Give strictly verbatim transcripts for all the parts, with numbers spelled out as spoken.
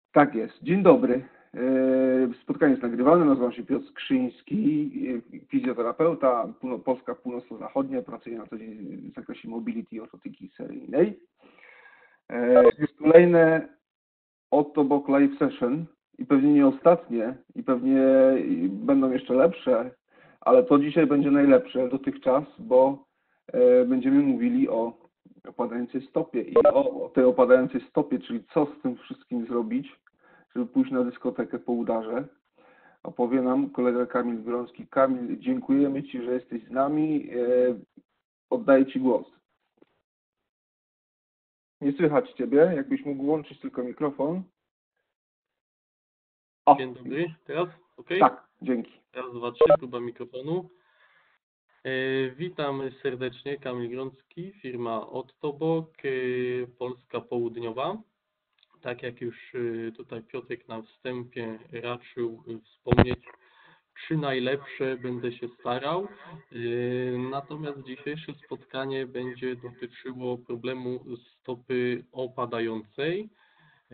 Tak jest. Dzień dobry. E, Spotkanie jest nagrywane. Nazywam się Piotr Skrzyński, e, fizjoterapeuta, półno- Polska północno-zachodnia. Pracuję na co dzień w zakresie mobility i ortotyki seryjnej. E, Jest kolejne Ottobok Live Session i pewnie nie ostatnie i pewnie będą jeszcze lepsze, ale to dzisiaj będzie najlepsze dotychczas, bo e, będziemy mówili o opadającej stopie i o, o tej opadającej stopie, czyli co z tym wszystkim zrobić, żeby pójść na dyskotekę po udarze. Opowie nam kolega Kamil Grącki. Kamil, dziękujemy Ci, że jesteś z nami. E, Oddaję Ci głos. Nie słychać Ciebie, jakbyś mógł włączyć tylko mikrofon. O, Dzień dobry, teraz? OK? tak, dzięki. Raz, dwa, trzy, próba mikrofonu. E, witam serdecznie, Kamil Grącki, firma Ottobok, e, Polska Południowa. Tak jak już e, tutaj Piotrek na wstępie raczył e, wspomnieć, trzy najlepsze będę się starał. E, natomiast dzisiejsze spotkanie będzie dotyczyło problemu stopy opadającej. E,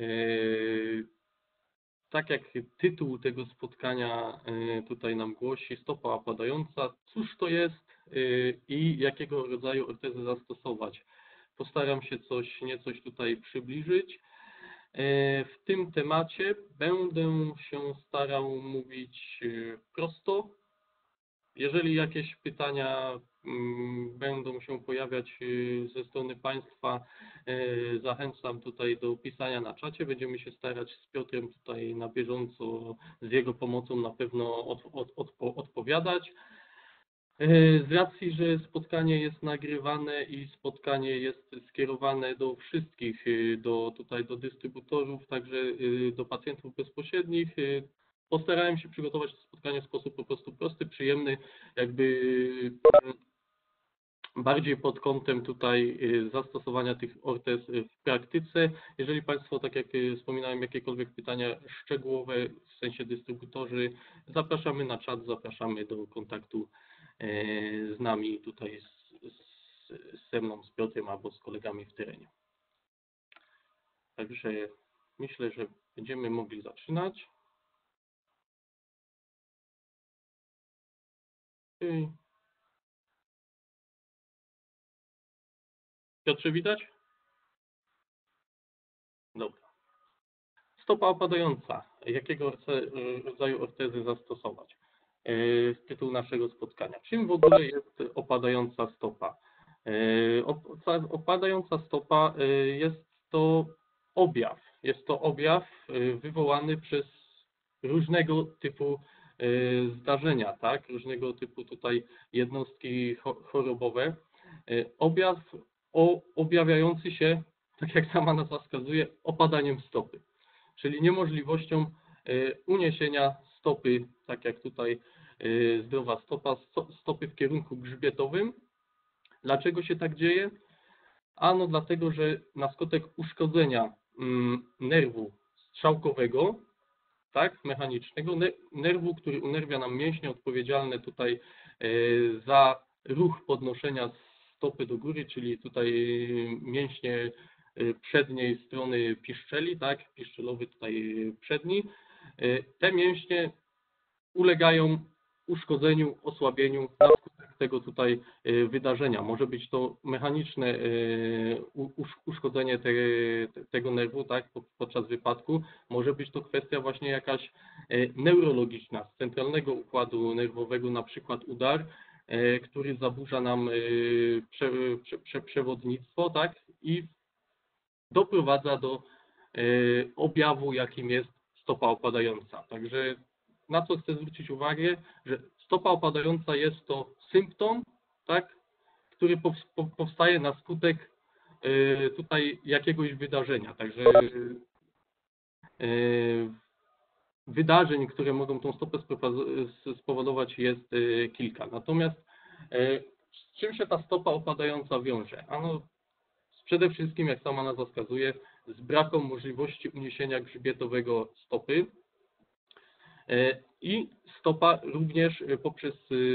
Tak jak tytuł tego spotkania tutaj nam głosi, stopa opadająca, cóż to jest i jakiego rodzaju ortezy zastosować. Postaram się coś, niecoś tutaj przybliżyć. W tym temacie będę się starał mówić prosto. Jeżeli jakieś pytania będą się pojawiać ze strony Państwa, zachęcam tutaj do pisania na czacie. Będziemy się starać z Piotrem tutaj na bieżąco, z jego pomocą na pewno od, od, od, odpowiadać. Z racji, że spotkanie jest nagrywane i spotkanie jest skierowane do wszystkich, do tutaj do dystrybutorów, także do pacjentów bezpośrednich, postarałem się przygotować to spotkanie w sposób po prostu prosty, przyjemny, jakby bardziej pod kątem tutaj zastosowania tych ortez w praktyce. Jeżeli Państwo, tak jak wspominałem, jakiekolwiek pytania szczegółowe, w sensie dystrybutorzy, zapraszamy na czat, zapraszamy do kontaktu z nami tutaj, z, z, ze mną, z Piotrem albo z kolegami w terenie. Także myślę, że będziemy mogli zaczynać. Okay. Piotrze, widać? Dobra. Stopa opadająca. Jakiego rodzaju ortezy zastosować? Tytuł naszego spotkania. Czym w ogóle jest opadająca stopa? Opadająca stopa jest to objaw. Jest to objaw wywołany przez różnego typu zdarzenia, tak? Różnego typu tutaj jednostki chorobowe. Objaw objawiający się, tak jak sama nazwa wskazuje, opadaniem stopy, czyli niemożliwością uniesienia stopy, tak jak tutaj zdrowa stopa, stopy w kierunku grzbietowym. Dlaczego się tak dzieje? Ano dlatego, że na skutek uszkodzenia nerwu strzałkowego, tak, mechanicznego, nerwu, który unerwia nam mięśnie odpowiedzialne tutaj za ruch podnoszenia stopy do góry, czyli tutaj mięśnie przedniej strony piszczeli, tak, piszczelowy tutaj przedni. Te mięśnie ulegają uszkodzeniu, osłabieniu na skutek tego tutaj wydarzenia. Może być to mechaniczne uszkodzenie te, tego nerwu, tak, podczas wypadku. Może być to kwestia właśnie jakaś neurologiczna, z centralnego układu nerwowego, na przykład udar, który zaburza nam prze, prze, prze, przewodnictwo, tak, i doprowadza do objawu, jakim jest stopa opadająca. Także na co chcę zwrócić uwagę, że stopa opadająca jest to symptom, tak, który powstaje na skutek tutaj jakiegoś wydarzenia. Także wydarzeń, które mogą tą stopę spowodować, jest kilka. Natomiast z czym się ta stopa opadająca wiąże? Ano przede wszystkim, jak sama nazwa wskazuje, z brakiem możliwości uniesienia grzbietowego stopy. I stopa również poprzez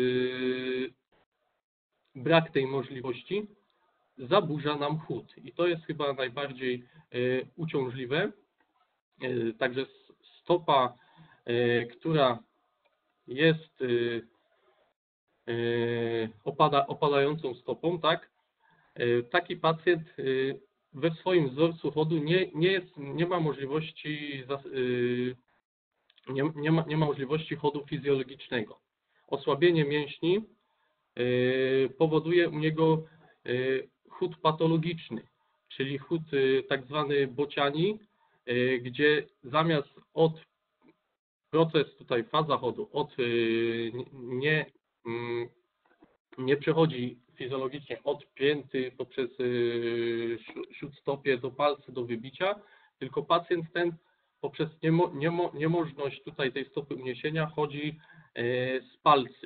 brak tej możliwości zaburza nam chód. I to jest chyba najbardziej uciążliwe. E, Także s- stopa, e, która jest e, e, opada, opadającą stopą, tak? E, Taki pacjent e, we swoim wzorcu chodu nie, nie, jest, nie ma możliwości zas- e, nie, nie, ma, nie ma możliwości chodu fizjologicznego. Osłabienie mięśni e, powoduje u niego e, chód patologiczny, czyli chód e, tak zwany bociani, e, gdzie zamiast od proces tutaj faza chodu od y, nie, mm, nie przechodzi fizjologicznie od pięty poprzez y, śró- śródstopie do palca do wybicia, tylko pacjent ten poprzez niemo, niemo, niemożność tutaj tej stopy uniesienia chodzi y, z palcy.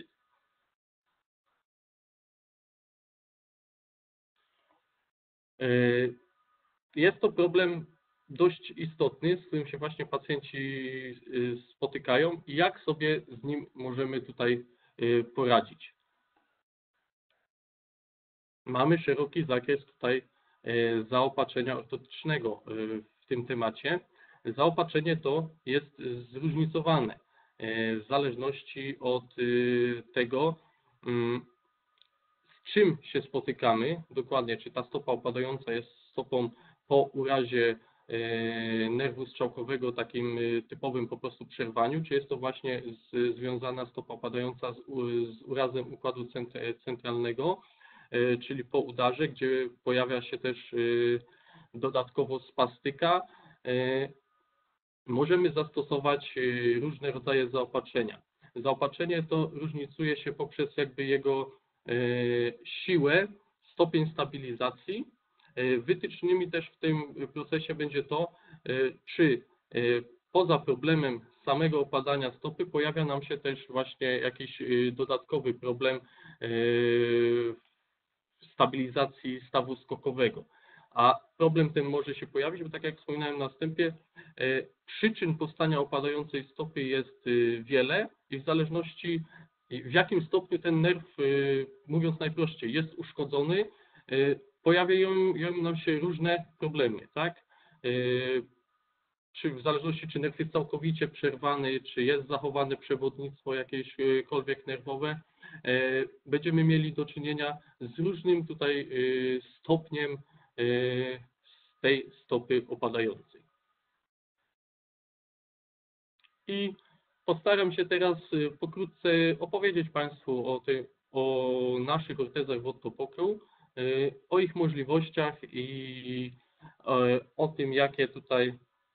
Y, Jest to problem dość istotny, z którym się właśnie pacjenci y, spotykają i jak sobie z nim możemy tutaj y, poradzić. Mamy szeroki zakres tutaj e, zaopatrzenia ortodycznego e, w tym temacie. Zaopatrzenie to jest zróżnicowane e, w zależności od e, tego, mm, z czym się spotykamy dokładnie, czy ta stopa opadająca jest stopą po urazie e, nerwu strzałkowego, takim e, typowym po prostu przerwaniu, czy jest to właśnie z, związana stopa opadająca z, u- z urazem układu cent- centralnego, e, czyli po udarze, gdzie pojawia się też e, dodatkowo spastyka. E, Możemy zastosować e, różne rodzaje zaopatrzenia. Zaopatrzenie to różnicuje się poprzez jakby jego e, siłę, stopień stabilizacji. E, Wytycznymi też w tym procesie będzie to, e, czy e, poza problemem samego opadania stopy pojawia nam się też właśnie jakiś e, dodatkowy problem e, stabilizacji stawu skokowego. A problem ten może się pojawić, bo tak jak wspominałem na wstępie, e, przyczyn powstania opadającej stopy jest e, wiele i w zależności w jakim stopniu ten nerw, e, mówiąc najprościej, jest uszkodzony, e, pojawiają nam się różne problemy, tak? E, Czy w zależności, czy nerw jest całkowicie przerwany, czy jest zachowane przewodnictwo jakiekolwiek nerwowe, e, będziemy mieli do czynienia z różnym tutaj e, stopniem e, tej stopy opadającej. I postaram się teraz e, pokrótce opowiedzieć Państwu o, tej, o naszych ortezach wodkopokrył, e, o ich możliwościach i e, o tym, jakie tutaj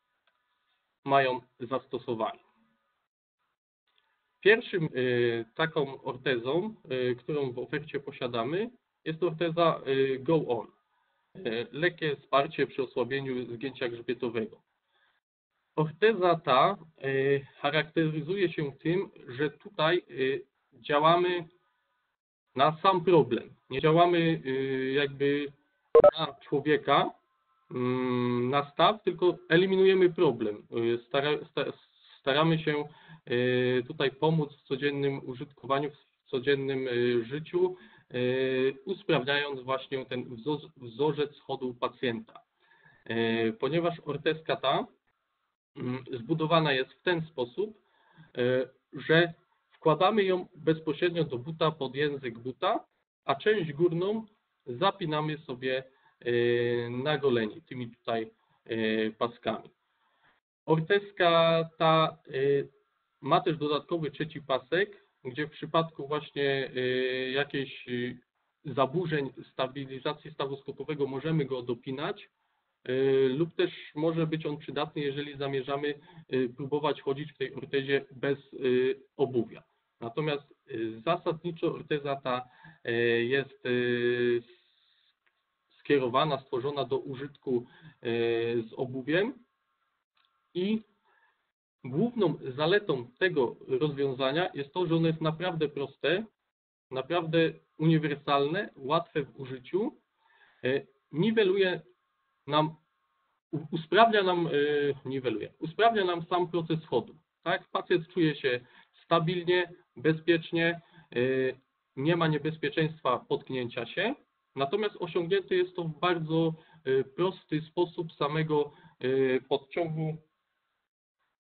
mają zastosowanie. Pierwszym y, taką ortezą, y, którą w ofercie posiadamy, jest orteza y, Go On. Y, Lekkie wsparcie przy osłabieniu zgięcia grzbietowego. Orteza ta y, charakteryzuje się tym, że tutaj y, działamy na sam problem. Nie działamy y, jakby na człowieka, mm, na staw, tylko eliminujemy problem. Y, Stara, sta, staramy się y, tutaj pomóc w codziennym użytkowaniu, w codziennym y, życiu, y, usprawniając właśnie ten wzo- wzorzec chodu pacjenta. Y, Ponieważ ortezka ta mm, zbudowana jest w ten sposób, y, że wkładamy ją bezpośrednio do buta pod język buta, a część górną zapinamy sobie y, na goleni tymi tutaj y, paskami. Ortezka ta y, ma też dodatkowy trzeci pasek, gdzie w przypadku właśnie y, jakichś y, zaburzeń stabilizacji stawu skokowego możemy go dopinać, y, lub też może być on przydatny, jeżeli zamierzamy y, próbować chodzić w tej ortezie bez y, obuwia. Natomiast y, zasadniczo orteza ta y, jest y, skierowana, stworzona do użytku y, z obuwiem i główną zaletą tego rozwiązania jest to, że ono jest naprawdę proste, naprawdę uniwersalne, łatwe w użyciu, e, niweluje nam, u- usprawnia nam, e, niweluje, usprawnia nam sam proces chodu. Tak? Pacjent czuje się stabilnie, bezpiecznie, e, nie ma niebezpieczeństwa potknięcia się, natomiast osiągnięty jest to w bardzo e, prosty sposób samego e, podciągu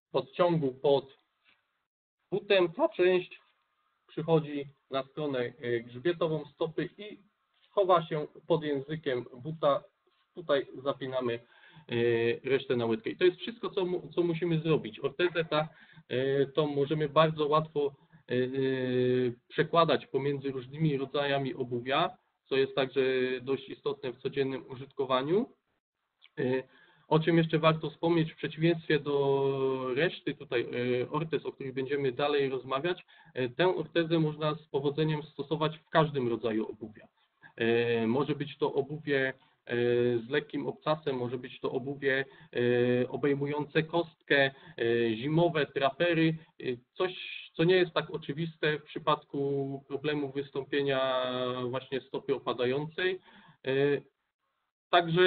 podciągu pod butem, ta część przychodzi na stronę grzbietową stopy i chowa się pod językiem buta. Tutaj zapinamy resztę na łydkę. I to jest wszystko, co, co musimy zrobić. Ortezę ta, to możemy bardzo łatwo przekładać pomiędzy różnymi rodzajami obuwia, co jest także dość istotne w codziennym użytkowaniu. O czym jeszcze warto wspomnieć, w przeciwieństwie do reszty tutaj ortez, o których będziemy dalej rozmawiać, tę ortezę można z powodzeniem stosować w każdym rodzaju obuwia. Może być to obuwie z lekkim obcasem, może być to obuwie obejmujące kostkę, zimowe trapery, coś, co nie jest tak oczywiste w przypadku problemu wystąpienia właśnie stopy opadającej. Także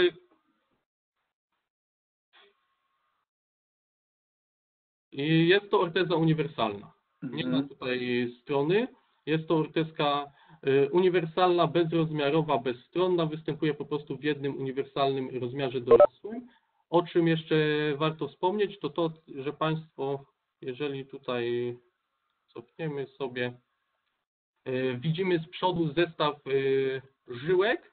i jest to orteza uniwersalna. Nie ma tutaj strony. Jest to ortezka uniwersalna, bezrozmiarowa, bezstronna. Występuje po prostu w jednym uniwersalnym rozmiarze dorosłym. O czym jeszcze warto wspomnieć, to to, że Państwo, jeżeli tutaj cofniemy sobie, widzimy z przodu zestaw żyłek.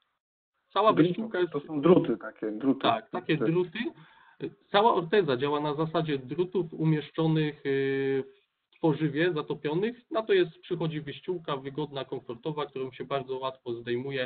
Cała wyściółka jest... To są druty takie, druty. Tak, takie druty. Cała orteza działa na zasadzie drutów umieszczonych w tworzywie zatopionych. Na to jest, przychodzi wyściółka wygodna, komfortowa, którą się bardzo łatwo zdejmuje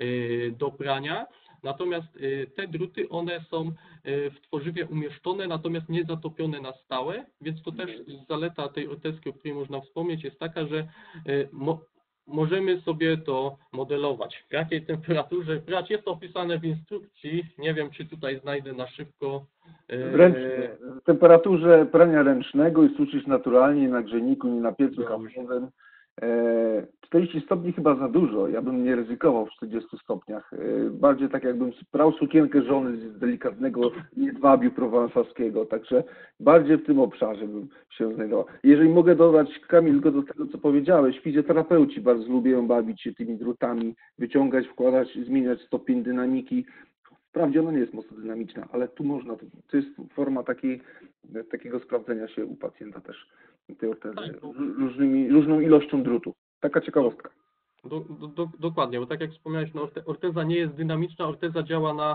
do prania. Natomiast te druty, one są w tworzywie umieszczone, natomiast nie zatopione na stałe, więc to też zaleta tej ortezki, o której można wspomnieć, jest taka, że mo możemy sobie to modelować. W jakiej temperaturze prać? Jest to opisane w instrukcji. Nie wiem, czy tutaj znajdę na szybko. Ręcznie. W temperaturze prania ręcznego i suszyć naturalnie na grzejniku, nie na piecu kawowym. czterdzieści stopni chyba za dużo. Ja bym nie ryzykował w czterdziestu stopniach. Bardziej tak jakbym brał sukienkę żony z delikatnego jedwabiu prowansalskiego. Także bardziej w tym obszarze bym się znajdował. Jeżeli mogę dodać, Kamil, tylko do tego, co powiedziałeś, fizjoterapeuci bardzo lubią bawić się tymi drutami, wyciągać, wkładać, zmieniać stopień dynamiki. Wprawdzie ona nie jest mocno dynamiczna, ale tu można, to jest forma takiej, takiego sprawdzenia się u pacjenta też tej ortezy, Tak, różnymi, różną ilością drutów. Taka ciekawostka. Do, do, do, dokładnie, bo tak jak wspomniałeś, no, orteza nie jest dynamiczna, orteza działa na,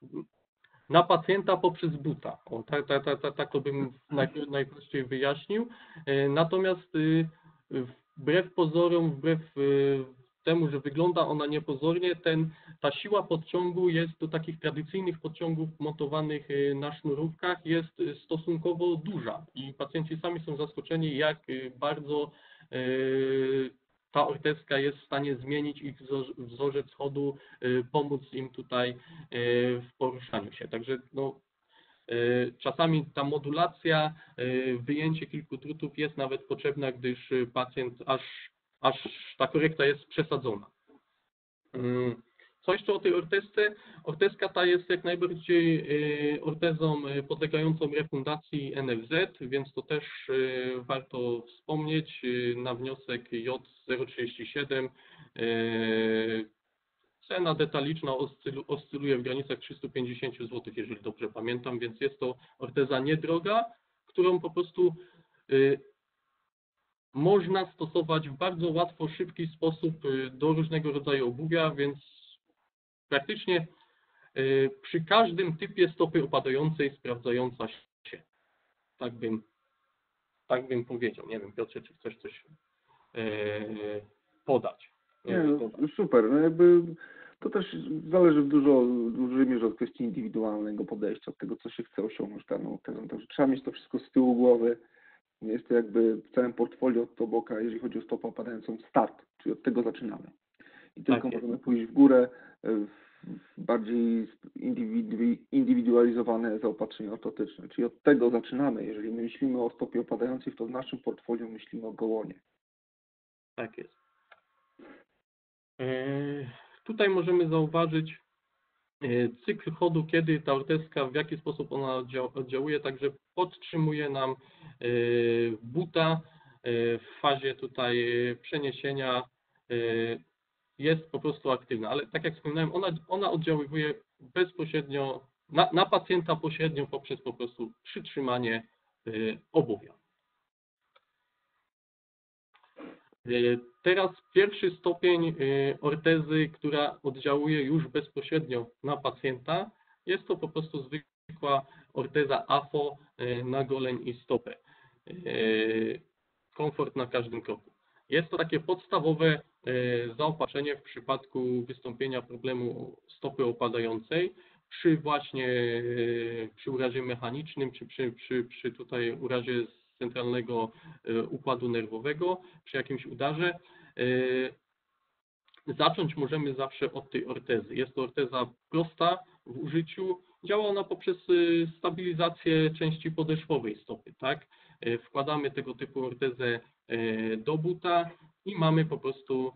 na pacjenta poprzez buta. O, tak, tak, tak, tak, tak to bym naj, najprościej wyjaśnił. Natomiast wbrew pozorom, wbrew temu, że wygląda ona niepozornie, ten, ta siła podciągu jest do takich tradycyjnych podciągów montowanych na sznurówkach jest stosunkowo duża i pacjenci sami są zaskoczeni, jak bardzo ta ortezka jest w stanie zmienić ich wzorzec chodu, pomóc im tutaj w poruszaniu się. Także no, czasami ta modulacja, wyjęcie kilku drutów jest nawet potrzebna, gdyż pacjent aż, aż ta korekta jest przesadzona. Co jeszcze o tej ortezce? Ortezka ta jest jak najbardziej ortezą podlegającą refundacji N F Z, więc to też warto wspomnieć. Na wniosek J zero trzydzieści siedem cena detaliczna oscyluje w granicach trzystu pięćdziesięciu złotych, jeżeli dobrze pamiętam, więc jest to orteza niedroga, którą po prostu można stosować w bardzo łatwo, szybki sposób do różnego rodzaju obuwia, więc praktycznie przy każdym typie stopy opadającej sprawdzająca się. Tak bym, tak bym powiedział. Nie wiem, Piotrze, czy chcesz coś podać? Nie, no, super. No jakby to też zależy w dużo, w dużej mierze od kwestii indywidualnego podejścia, od tego, co się chce osiągnąć daną tezą. Także trzeba mieć to wszystko z tyłu głowy. Jest to jakby w całym portfolio od Toboka, jeżeli chodzi o stopę opadającą, start, czyli od tego zaczynamy. I tylko tak możemy pójść w górę w bardziej indywidualizowane zaopatrzenie ortotyczne. Czyli od tego zaczynamy. Jeżeli myślimy o stopie opadającej, to w naszym portfolio myślimy o gołonie. Tak jest. Tutaj możemy zauważyć cykl chodu, kiedy ta ortezka, w jaki sposób ona oddziałuje, także podtrzymuje nam buta w fazie tutaj przeniesienia, jest po prostu aktywna, ale tak jak wspominałem, ona, ona oddziaływuje bezpośrednio na, na pacjenta pośrednio poprzez po prostu przytrzymanie obawia. Teraz pierwszy stopień ortezy, która oddziałuje już bezpośrednio na pacjenta, jest to po prostu zwykła orteza A F O na goleń i stopę. Komfort na każdym kroku. Jest to takie podstawowe zaopatrzenie w przypadku wystąpienia problemu stopy opadającej, przy właśnie przy urazie mechanicznym, czy przy, przy, przy tutaj urazie centralnego układu nerwowego, przy jakimś udarze. Zacząć możemy zawsze od tej ortezy. Jest to orteza prosta w użyciu. Działa ona poprzez stabilizację części podeszwowej stopy. Tak? Wkładamy tego typu ortezę do buta i mamy po prostu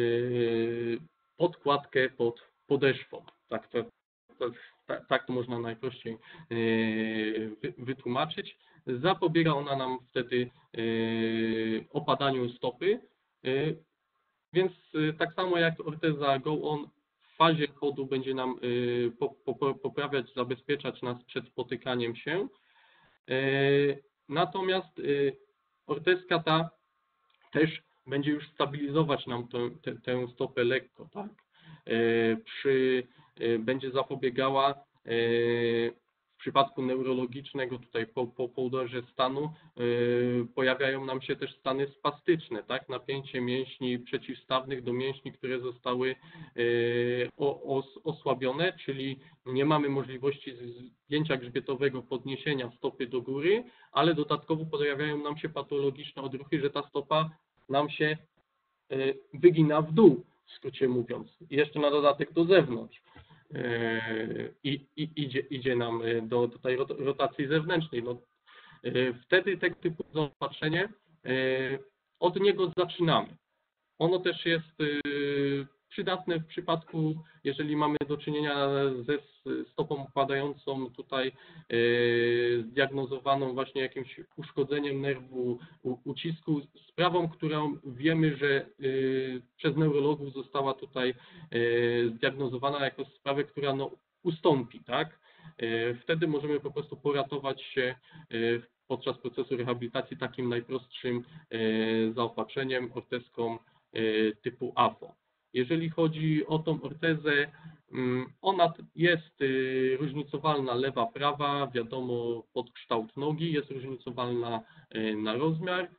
podkładkę pod podeszwą. Tak to, to, tak to można najprościej wytłumaczyć. Zapobiega ona nam wtedy opadaniu stopy. Więc tak samo jak orteza Go On w fazie chodu będzie nam poprawiać, zabezpieczać nas przed spotykaniem się. Natomiast ortezka ta też będzie już stabilizować nam tę, tę, tę stopę lekko, tak? Przy, będzie zapobiegała w przypadku neurologicznego, tutaj po, po, po udarze stanu yy, pojawiają nam się też stany spastyczne, tak? Napięcie mięśni przeciwstawnych do mięśni, które zostały yy, os, osłabione, czyli nie mamy możliwości zdjęcia grzbietowego, podniesienia stopy do góry, ale dodatkowo pojawiają nam się patologiczne odruchy, że ta stopa nam się yy, wygina w dół, w skrócie mówiąc, i jeszcze na dodatek do zewnątrz. I, i idzie, idzie nam do, do tej rotacji zewnętrznej. No, wtedy tego typu zaopatrzenie, od niego zaczynamy. Ono też jest przydatne w przypadku, jeżeli mamy do czynienia ze stopą opadającą, tutaj zdiagnozowaną właśnie jakimś uszkodzeniem nerwu ucisku, sprawą, którą wiemy, że przez neurologów została tutaj zdiagnozowana jako sprawę, która no ustąpi, tak? Wtedy możemy po prostu poratować się podczas procesu rehabilitacji takim najprostszym zaopatrzeniem, ortezką typu A F O. Jeżeli chodzi o tą ortezę, ona jest różnicowalna lewa, prawa, wiadomo pod kształt nogi, jest różnicowalna na rozmiar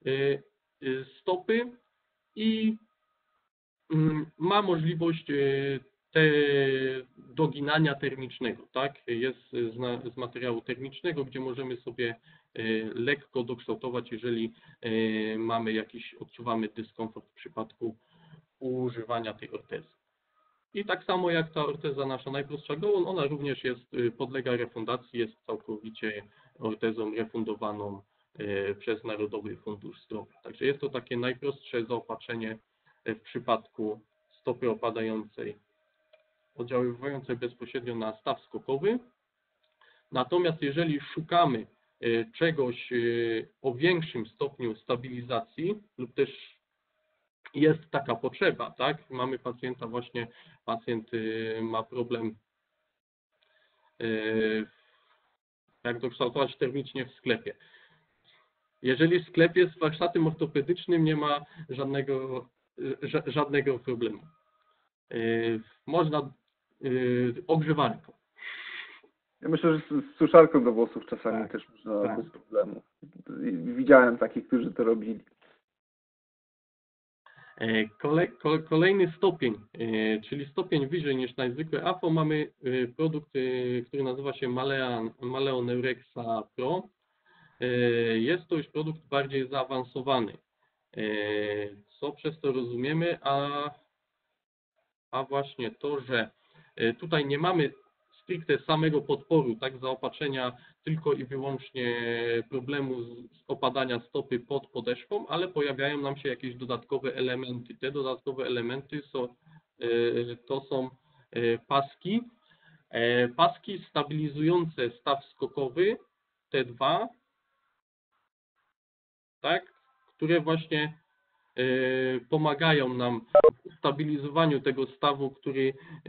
stopy i ma możliwość te doginania termicznego, tak? Jest z, z materiału termicznego, gdzie możemy sobie lekko dokształtować, jeżeli mamy jakiś, odczuwamy dyskomfort w przypadku używania tej ortezy. I tak samo jak ta orteza nasza najprostsza Go On, ona również jest, podlega refundacji, jest całkowicie ortezą refundowaną przez Narodowy Fundusz Zdrowia. Także jest to takie najprostsze zaopatrzenie w przypadku stopy opadającej, oddziaływującej bezpośrednio na staw skokowy. Natomiast jeżeli szukamy czegoś o większym stopniu stabilizacji lub też jest taka potrzeba, tak? Mamy pacjenta, właśnie pacjent ma problem, jak dokształtować termicznie w sklepie. Jeżeli w sklepie z warsztatem ortopedycznym nie ma żadnego, żadnego problemu. Można ogrzewarką. Ja myślę, że z, z suszarką do włosów czasami tak, też można tak. bez problemu. Widziałem takich, którzy to robili. Kolej, kolejny stopień, czyli stopień wyżej niż najzwykłe A F O, mamy produkt, który nazywa się Maleoneurexa Pro. Jest to już produkt bardziej zaawansowany. Co przez to rozumiemy? A, a właśnie to, że tutaj nie mamy stricte samego podporu, tak, zaopatrzenia tylko i wyłącznie problemu z opadania stopy pod podeszwą, ale pojawiają nam się jakieś dodatkowe elementy. Te dodatkowe elementy są, to są paski, paski stabilizujące staw skokowy T dwa, tak, które właśnie pomagają nam w stabilizowaniu tego stawu, który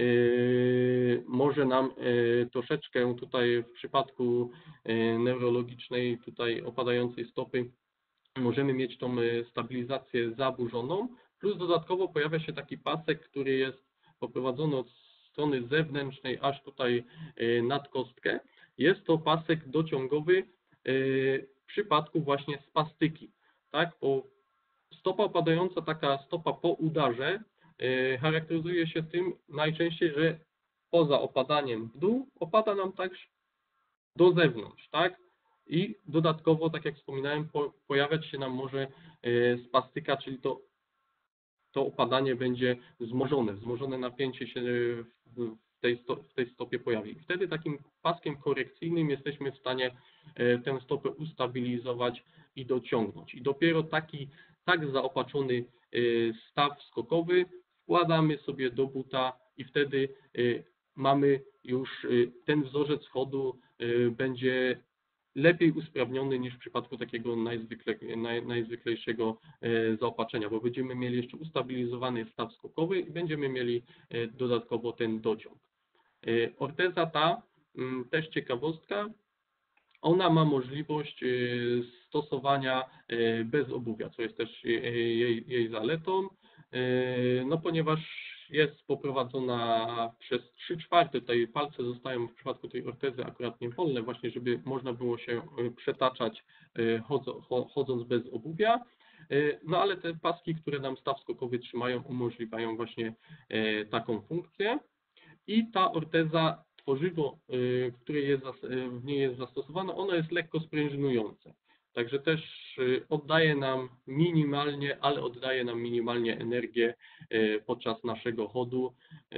może nam troszeczkę tutaj w przypadku neurologicznej, tutaj opadającej stopy, możemy mieć tą stabilizację zaburzoną, plus dodatkowo pojawia się taki pasek, który jest poprowadzony od strony zewnętrznej aż tutaj nad kostkę. Jest to pasek dociągowy w przypadku właśnie spastyki, tak? Bo stopa opadająca, taka stopa po udarze, charakteryzuje się tym najczęściej, że poza opadaniem w dół opada nam także do zewnątrz, tak? I dodatkowo, tak jak wspominałem, po, pojawiać się nam może spastyka, czyli to, to opadanie będzie wzmożone, wzmożone napięcie się w tej, sto, w tej stopie pojawi. Wtedy takim paskiem korekcyjnym jesteśmy w stanie tę stopę ustabilizować i dociągnąć. I dopiero taki tak zaopatrzony staw skokowy wkładamy sobie do buta i wtedy mamy już ten wzorzec chodu będzie lepiej usprawniony niż w przypadku takiego najzwykle, naj, najzwyklejszego zaopatrzenia, bo będziemy mieli jeszcze ustabilizowany staw skokowy i będziemy mieli dodatkowo ten dociąg. Orteza ta, też ciekawostka, ona ma możliwość stosowania bez obuwia, co jest też jej, jej zaletą, no ponieważ jest poprowadzona przez trzy czwarte, tutaj palce zostają w przypadku tej ortezy akurat niewolne, właśnie żeby można było się przetaczać chodząc bez obuwia, no ale te paski, które nam staw skokowy trzymają, umożliwiają właśnie taką funkcję i ta orteza, tworzywo, w której jest, w niej jest zastosowane, ono jest lekko sprężynujące. Także też oddaje nam minimalnie, ale oddaje nam minimalnie energię podczas naszego chodu.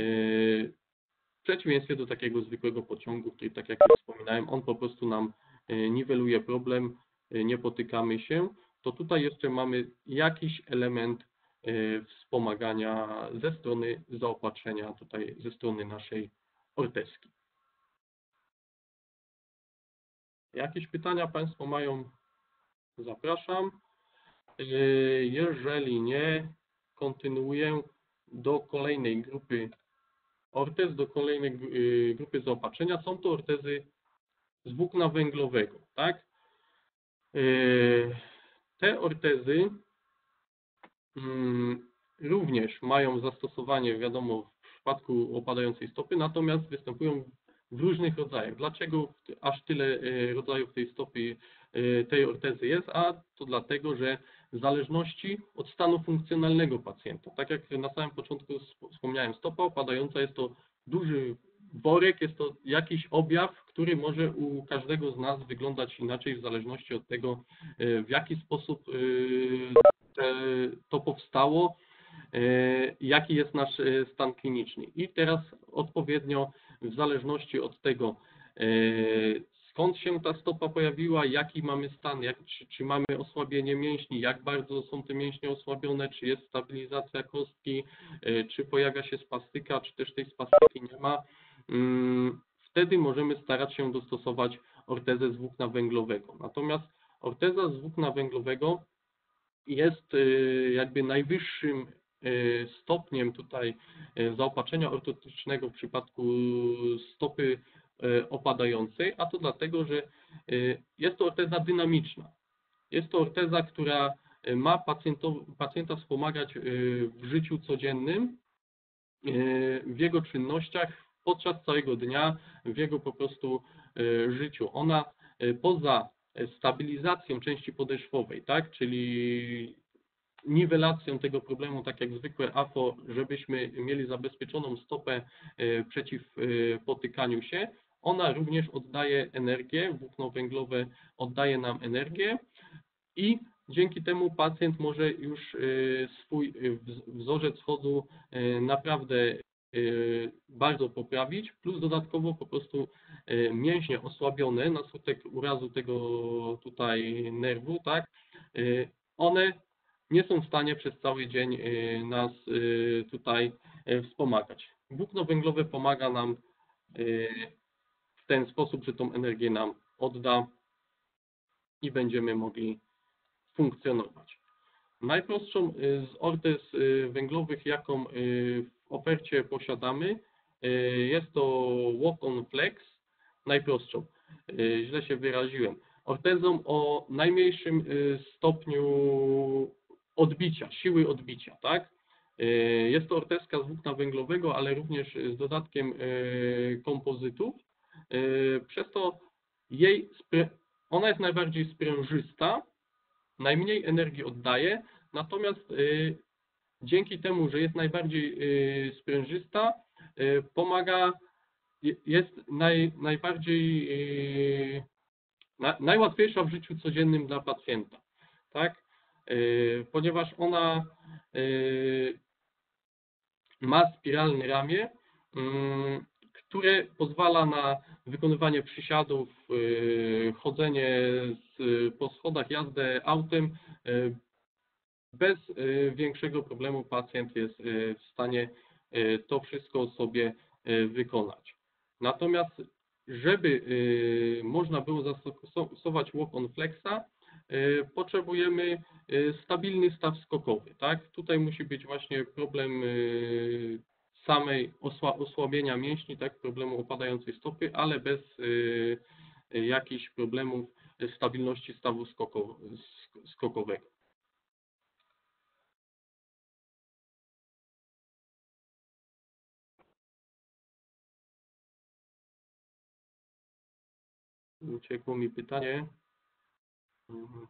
W przeciwieństwie do takiego zwykłego pociągu, który, tak jak już wspominałem, on po prostu nam niweluje problem, nie potykamy się, to tutaj jeszcze mamy jakiś element wspomagania ze strony zaopatrzenia, tutaj ze strony naszej ortezki. Jakieś pytania Państwo mają? Zapraszam. Jeżeli nie, kontynuuję do kolejnej grupy ortez, do kolejnej grupy zaopatrzenia. Są to ortezy z włókna węglowego, tak? Te ortezy również mają zastosowanie, wiadomo, w przypadku opadającej stopy, natomiast występują w różnych rodzajach. Dlaczego aż tyle rodzajów tej stopy, tej ortezy jest? A to dlatego, że w zależności od stanu funkcjonalnego pacjenta, tak jak na samym początku wspomniałem, stopa opadająca jest to duży worek, jest to jakiś objaw, który może u każdego z nas wyglądać inaczej w zależności od tego, w jaki sposób to powstało, jaki jest nasz stan kliniczny. I teraz odpowiednio w zależności od tego, skąd się ta stopa pojawiła, jaki mamy stan, jak, czy, czy mamy osłabienie mięśni, jak bardzo są te mięśnie osłabione, czy jest stabilizacja kostki, czy pojawia się spastyka, czy też tej spastyki nie ma, wtedy możemy starać się dostosować ortezę z włókna węglowego. Natomiast orteza z włókna węglowego jest jakby najwyższym stopniem tutaj zaopatrzenia ortotycznego w przypadku stopy opadającej, a to dlatego, że jest to orteza dynamiczna. Jest to orteza, która ma pacjenta wspomagać w życiu codziennym, w jego czynnościach podczas całego dnia, w jego po prostu życiu. Ona poza stabilizacją części podeszwowej, tak, czyli niwelacją tego problemu, tak jak zwykłe A F O, żebyśmy mieli zabezpieczoną stopę przeciw potykaniu się, ona również oddaje energię, włókno węglowe oddaje nam energię i dzięki temu pacjent może już swój wzorzec chodu naprawdę bardzo poprawić, plus dodatkowo po prostu mięśnie osłabione na skutek urazu tego tutaj nerwu, tak, one nie są w stanie przez cały dzień nas tutaj wspomagać. Włókno węglowe pomaga nam w ten sposób, że tą energię nam odda i będziemy mogli funkcjonować. Najprostszą y, z ortez y, węglowych, jaką y, w ofercie posiadamy, y, jest to Walk-on Flex, najprostszą. Y, Źle się wyraziłem. Ortezą o najmniejszym y, stopniu odbicia, siły odbicia, tak? Y, Jest to ortezka z włókna węglowego, ale również z dodatkiem y, kompozytów. Y, Przez to jej, spry- ona jest najbardziej sprężysta, najmniej energii oddaje, natomiast y, dzięki temu, że jest najbardziej y, sprężysta, y, pomaga, je- jest naj, najbardziej, y, na, najłatwiejsza w życiu codziennym dla pacjenta, tak? Y, ponieważ ona y, ma spiralne ramię, mm, które pozwala na wykonywanie przysiadów, y, chodzenie z, po schodach, jazdę autem. y, Bez y, większego problemu pacjent jest y, w stanie y, to wszystko sobie y, wykonać. Natomiast, żeby y, można było zastosować Walk-on Flexa, y, potrzebujemy y, stabilny staw skokowy, tak? Tutaj musi być właśnie problem y, samej osła, osłabienia mięśni, tak? Problemu opadającej stopy, ale bez y, y, jakichś problemów stabilności stawu skokow, skokowego. Uciekło mi pytanie. Mhm.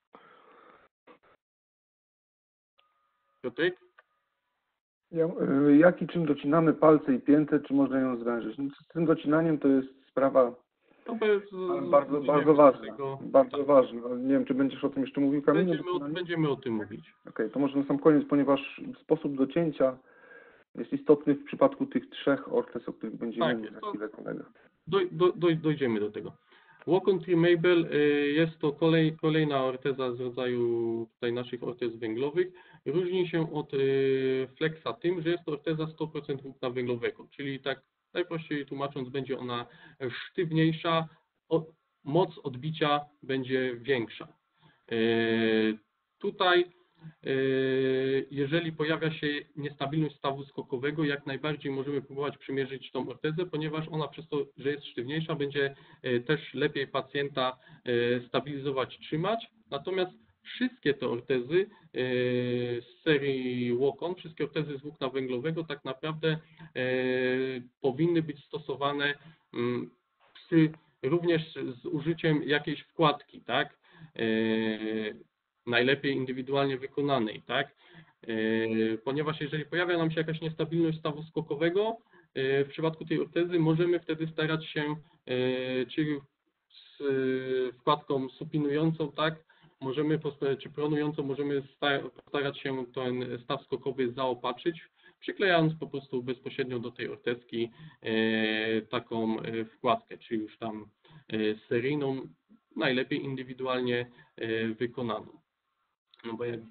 Piotrek? Ja, y, jak i czym docinamy palce i piętę, czy można ją zwężyć? No, z tym docinaniem to jest sprawa To bez, bardzo, bardzo ważna. Bardzo ważna. Nie wiem, czy będziesz o tym jeszcze mówił, Kamilu? będziemy, o, będziemy o tym mówić. Okej, to może na sam koniec, ponieważ sposób docięcia jest istotny w przypadku tych trzech ortez, o których będziemy Tak, mówić jest za to- chwilę, kolega. Doj, do, doj, dojdziemy do tego. Walk-on Trimable y, jest to kolej, kolejna orteza z rodzaju tutaj naszych ortez węglowych. Różni się od y, Flexa tym, że jest to orteza sto procent włókna węglowego, czyli tak najprościej tłumacząc, będzie ona sztywniejsza, o, moc odbicia będzie większa. Y, Tutaj Yy, jeżeli pojawia się niestabilność stawu skokowego, jak najbardziej możemy próbować przymierzyć tą ortezę, ponieważ ona przez to, że jest sztywniejsza, będzie yy, też lepiej pacjenta yy, stabilizować, trzymać. Natomiast wszystkie te ortezy yy, z serii Walk-on, wszystkie ortezy z włókna węglowego tak naprawdę yy, powinny być stosowane yy, przy, również z użyciem jakiejś wkładki, tak? Yy, najlepiej indywidualnie wykonanej, tak? Yy, Ponieważ jeżeli pojawia nam się jakaś niestabilność stawu skokowego, yy, w przypadku tej ortezy możemy wtedy starać się, yy, czy z yy, wkładką supinującą, tak? Możemy, posta- czy pronującą, możemy sta- postarać się ten staw skokowy zaopatrzyć, przyklejając po prostu bezpośrednio do tej ortezki yy, taką yy, wkładkę, czy już tam yy, seryjną, najlepiej indywidualnie yy, wykonaną. No bo jak,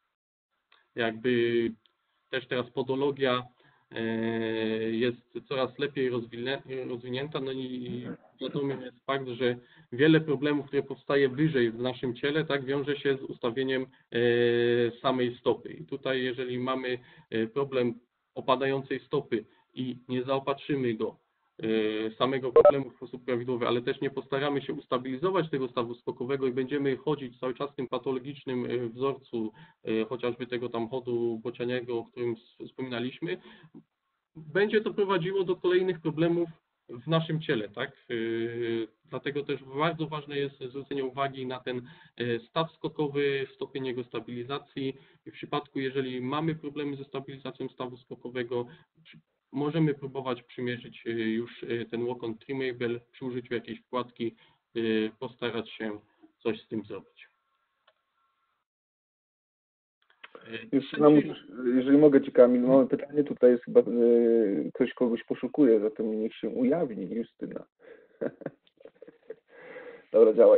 jakby też teraz podologia e, jest coraz lepiej rozwinie- rozwinięta, no i wiadomo jest fakt, że wiele problemów, które powstaje wyżej w naszym ciele, tak, wiąże się z ustawieniem e, samej stopy. I tutaj jeżeli mamy e, problem opadającej stopy i nie zaopatrzymy go e, samego problemu w sposób prawidłowy, ale też nie postaramy się ustabilizować tego stawu skokowego i będziemy chodzić cały czas w tym patologicznym e, wzorcu, e, chociażby tego tam chodu bocianiego, o którym s- wspominaliśmy, będzie to prowadziło do kolejnych problemów w naszym ciele, tak? E, Dlatego też bardzo ważne jest zwrócenie uwagi na ten e, staw skokowy, stopień jego stabilizacji. I w przypadku, jeżeli mamy problemy ze stabilizacją stawu skokowego, przy- możemy próbować przymierzyć e, już e, ten Walk-on Trimable przy użyciu jakiejś wkładki, e, postarać się coś z tym zrobić. E, Jeszcze nam musisz, jeżeli mogę Ci, Kamil, mamy pytanie, tutaj jest chyba, y, ktoś kogoś poszukuje, zatem niech się ujawni, Justyna. Dobra, działaj.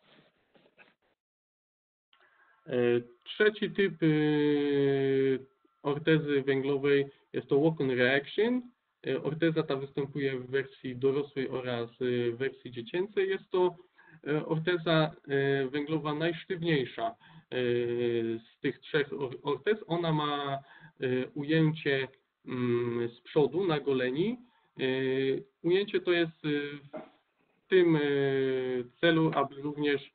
E, Trzeci typ e, ortezy węglowej jest to Walk-on Reaction. E, Orteza ta występuje w wersji dorosłej oraz e, w wersji dziecięcej. Jest to e, orteza e, węglowa najsztywniejsza e, z tych trzech ortez, ona ma ujęcie z przodu na goleni. Ujęcie to jest w tym celu, aby również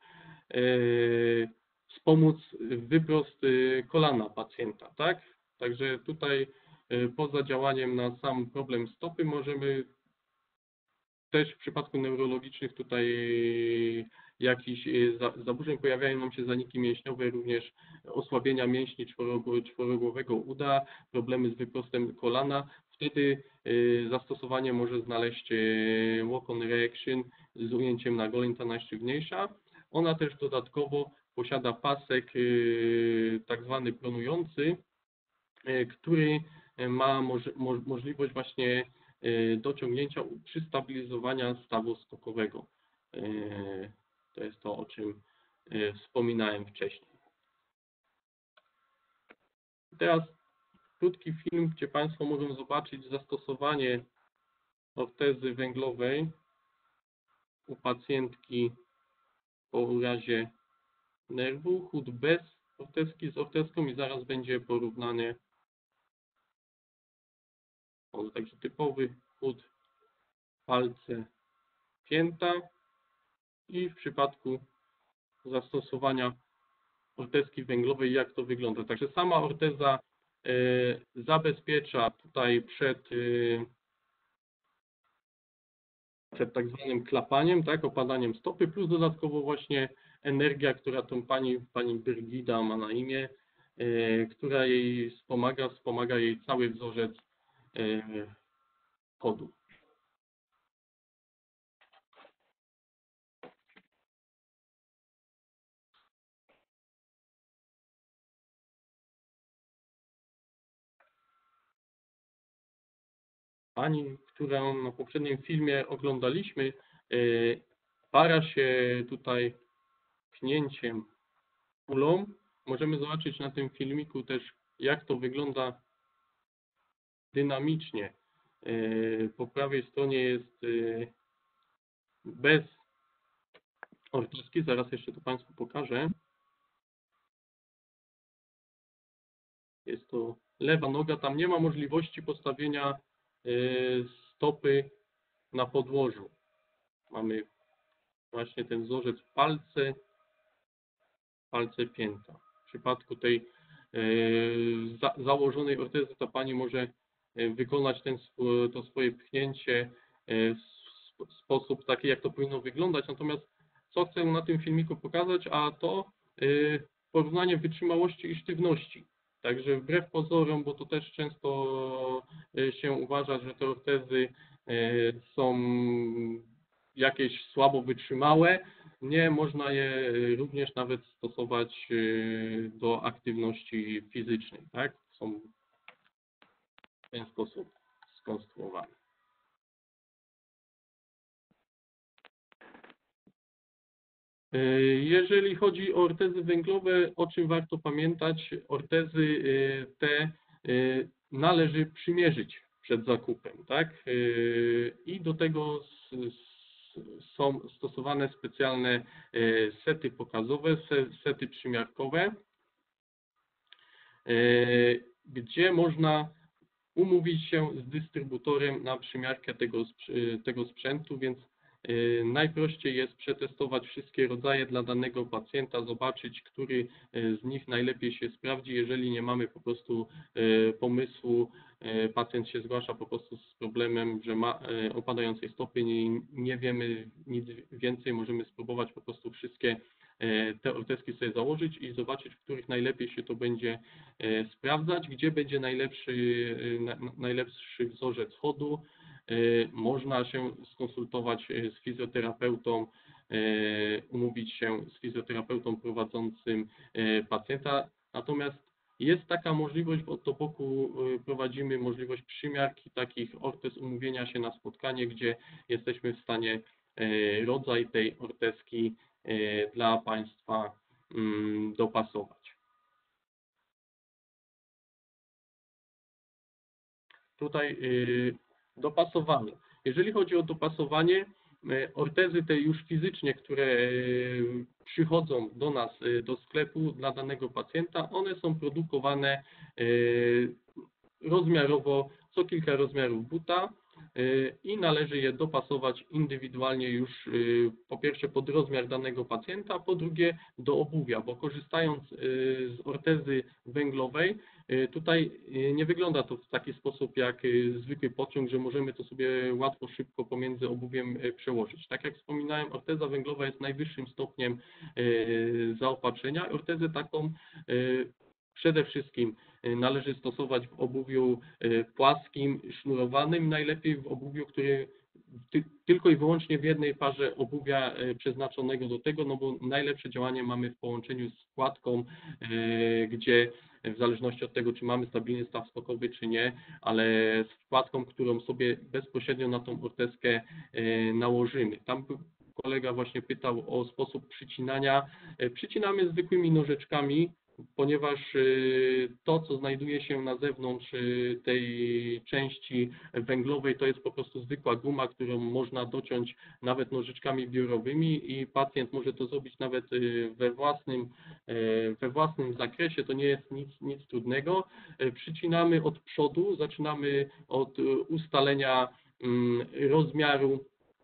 wspomóc wyprost kolana pacjenta, tak? Także tutaj poza działaniem na sam problem stopy możemy też w przypadku neurologicznych tutaj jakichś zaburzeń pojawiają nam się zaniki mięśniowe, również osłabienia mięśni czworogłowego uda, problemy z wyprostem kolana. Wtedy zastosowanie może znaleźć walk-on reaction z ujęciem na goleń, ta najsztywniejsza. Ona też dodatkowo posiada pasek tak zwany pronujący, który ma możliwość właśnie dociągnięcia, przystabilizowania stawu skokowego. To jest to, o czym wspominałem wcześniej. Teraz krótki film, gdzie Państwo mogą zobaczyć zastosowanie ortezy węglowej u pacjentki po urazie nerwu, chód bez ortezki z ortezką i zaraz będzie porównanie. O, także typowy chód, palce, pięta i w przypadku zastosowania ortezki węglowej, jak to wygląda. Także sama orteza y, zabezpiecza tutaj przed, y, przed tak zwanym klapaniem, tak, opadaniem stopy, plus dodatkowo właśnie energia, która tą pani, pani Brygida ma na imię, y, która jej wspomaga, wspomaga jej cały wzorzec y, chodu. Pani, którą na poprzednim filmie oglądaliśmy, para się tutaj pchnięciem kulą. Możemy zobaczyć na tym filmiku też, jak to wygląda dynamicznie. Po prawej stronie jest bez ortezki, zaraz jeszcze to Państwu pokażę. Jest to lewa noga, tam nie ma możliwości postawienia stopy na podłożu. Mamy właśnie ten wzorzec palce, palce pięta. W przypadku tej za, założonej ortezy ta pani może wykonać ten, to swoje pchnięcie w sposób taki, jak to powinno wyglądać. Natomiast co chcę na tym filmiku pokazać, a to porównanie wytrzymałości i sztywności. Także wbrew pozorom, bo to też często się uważa, że te ortezy są jakieś słabo wytrzymałe, nie, można je również nawet stosować do aktywności fizycznej, tak? Są w ten sposób skonstruowane. Jeżeli chodzi o ortezy węglowe, o czym warto pamiętać, ortezy te należy przymierzyć przed zakupem, tak? I do tego są stosowane specjalne sety pokazowe, sety przymiarkowe, gdzie można umówić się z dystrybutorem na przymiarkę tego, tego sprzętu, więc najprościej jest przetestować wszystkie rodzaje dla danego pacjenta, zobaczyć, który z nich najlepiej się sprawdzi. Jeżeli nie mamy po prostu pomysłu, pacjent się zgłasza po prostu z problemem, że ma opadającej stopy, nie, nie wiemy nic więcej, możemy spróbować po prostu wszystkie te ortezki sobie założyć i zobaczyć, w których najlepiej się to będzie sprawdzać, gdzie będzie najlepszy, najlepszy wzorzec chodu. Można się skonsultować z fizjoterapeutą, umówić się z fizjoterapeutą prowadzącym pacjenta. Natomiast jest taka możliwość, bo od boku prowadzimy możliwość przymiarki takich ortez, umówienia się na spotkanie, gdzie jesteśmy w stanie rodzaj tej ortezki dla Państwa dopasować. Tutaj dopasowanie. Jeżeli chodzi o dopasowanie, ortezy te już fizycznie, które przychodzą do nas do sklepu dla danego pacjenta, one są produkowane rozmiarowo, co kilka rozmiarów buta i należy je dopasować indywidualnie już po pierwsze pod rozmiar danego pacjenta, po drugie do obuwia, bo korzystając z ortezy węglowej, tutaj nie wygląda to w taki sposób jak zwykły podciąg, że możemy to sobie łatwo, szybko pomiędzy obuwiem przełożyć. Tak jak wspominałem, orteza węglowa jest najwyższym stopniem zaopatrzenia. Ortezę taką przede wszystkim należy stosować w obuwiu płaskim, sznurowanym, najlepiej w obuwiu, który ty, tylko i wyłącznie w jednej parze obuwia przeznaczonego do tego, no bo najlepsze działanie mamy w połączeniu z wkładką, gdzie w zależności od tego, czy mamy stabilny staw skokowy, czy nie, ale z wkładką, którą sobie bezpośrednio na tą ortezkę nałożymy. Tam kolega właśnie pytał o sposób przycinania. Przycinamy zwykłymi nożyczkami, ponieważ to, co znajduje się na zewnątrz tej części węglowej, to jest po prostu zwykła guma, którą można dociąć nawet nożyczkami biurowymi i pacjent może to zrobić nawet we własnym, we własnym zakresie, to nie jest nic, nic trudnego. Przycinamy od przodu, zaczynamy od ustalenia rozmiaru,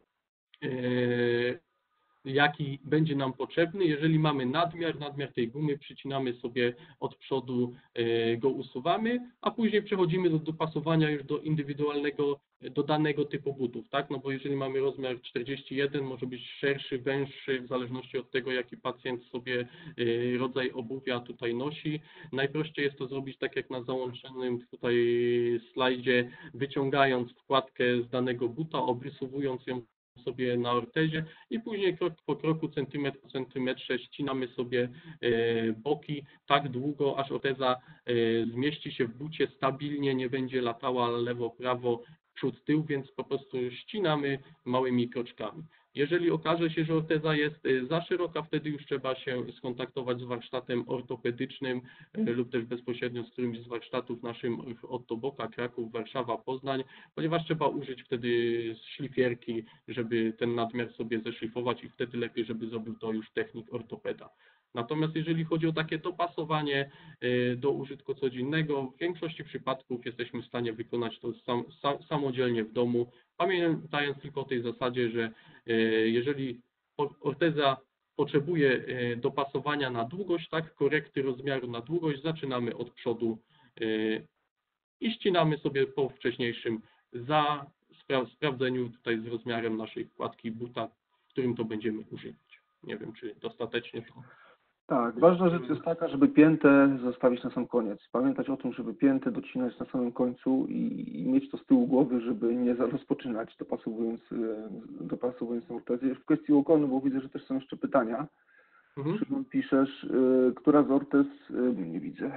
jaki będzie nam potrzebny. Jeżeli mamy nadmiar, nadmiar tej gumy, przycinamy sobie od przodu, go usuwamy, a później przechodzimy do dopasowania już do indywidualnego, do danego typu butów, tak? No bo jeżeli mamy rozmiar czterdzieści jeden, może być szerszy, węższy, w zależności od tego, jaki pacjent sobie rodzaj obuwia tutaj nosi. Najprościej jest to zrobić tak jak na załączonym tutaj slajdzie, wyciągając wkładkę z danego buta, obrysowując ją sobie na ortezie i później krok po kroku, centymetr po centymetrze ścinamy sobie boki tak długo, aż orteza zmieści się w bucie stabilnie, nie będzie latała lewo, prawo, przód, tył, więc po prostu ścinamy małymi kroczkami. Jeżeli okaże się, że orteza jest za szeroka, wtedy już trzeba się skontaktować z warsztatem ortopedycznym lub też bezpośrednio z którymś z warsztatów naszym w Ottoboka, Kraków, Warszawa, Poznań, ponieważ trzeba użyć wtedy szlifierki, żeby ten nadmiar sobie zeszlifować i wtedy lepiej, żeby zrobił to już technik ortopeda. Natomiast jeżeli chodzi o takie dopasowanie do użytku codziennego, w większości przypadków jesteśmy w stanie wykonać to sam, sam, samodzielnie w domu, pamiętając tylko o tej zasadzie, że jeżeli orteza potrzebuje dopasowania na długość, tak, korekty rozmiaru na długość, zaczynamy od przodu i ścinamy sobie po wcześniejszym za spra sprawdzeniu tutaj z rozmiarem naszej wkładki buta, w którym to będziemy używać. Nie wiem, czy dostatecznie to... Tak, ważna rzecz jest taka, żeby piętę zostawić na sam koniec. Pamiętać o tym, żeby piętę docinać na samym końcu i, i mieć to z tyłu głowy, żeby nie rozpoczynać, dopasowując, dopasowując ortezję. W kwestii okonu, bo widzę, że też są jeszcze pytania. Mhm. Szymon, piszesz, y, która z ortez, y, nie widzę,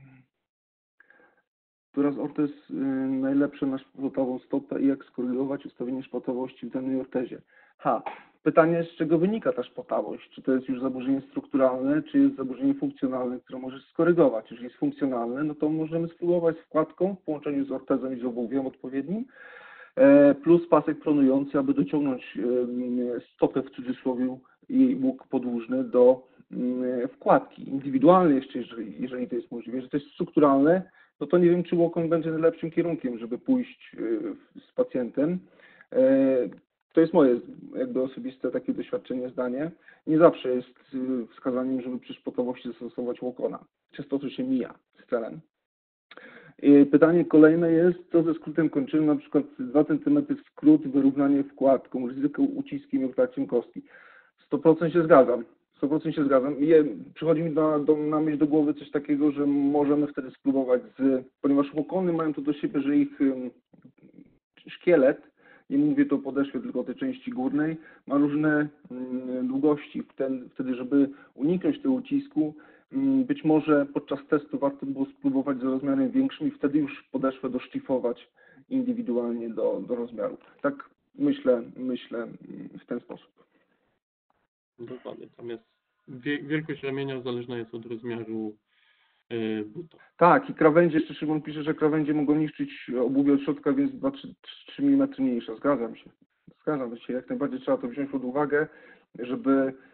która z ortez y, najlepsza na szpotową stopę i jak skorygować ustawienie szpotowości w danej ortezie? Ha. Pytanie, z czego wynika ta szpotawość? Czy to jest już zaburzenie strukturalne, czy jest zaburzenie funkcjonalne, które możesz skorygować? Jeżeli jest funkcjonalne, no to możemy spróbować z wkładką w połączeniu z ortezą i z obuwiem odpowiednim, plus pasek pronujący, aby dociągnąć stopę w cudzysłowie i łuk podłużny do wkładki. Indywidualnie jeszcze, jeżeli, jeżeli to jest możliwe. Jeżeli to jest strukturalne, no to nie wiem, czy łokon będzie najlepszym kierunkiem, żeby pójść z pacjentem. To jest moje jakby osobiste takie doświadczenie, zdanie. Nie zawsze jest wskazaniem, żeby przy szpotowości zastosować łokona. Często to się mija z celem. I pytanie kolejne jest, co ze skrótem kończyny, na przykład dwa centymetry skrót, wyrównanie wkładką, ryzyko uciskiem i otarciem kostki. sto procent się zgadzam. sto procent się zgadzam. I przychodzi mi na, do, na myśl do głowy coś takiego, że możemy wtedy spróbować z, ponieważ łokony mają to do siebie, że ich um, szkielet, nie mówię to o podeszwie, tylko o tej części górnej, ma różne um, długości. Ten, wtedy, żeby uniknąć tego ucisku, um, być może podczas testu warto było spróbować z rozmiarem większym i wtedy już podeszwę doszlifować indywidualnie do, do rozmiaru. Tak myślę, myślę w ten sposób. Dokładnie, tam jest wielkość ramienia zależna jest od rozmiaru buta. Tak, i krawędzie, jeszcze Szymon pisze, że krawędzie mogą niszczyć obuwie od środka, więc dwa do trzech milimetrów mniejsza. Zgadzam się. Zgadzam się. Jak najbardziej trzeba to wziąć pod uwagę, żeby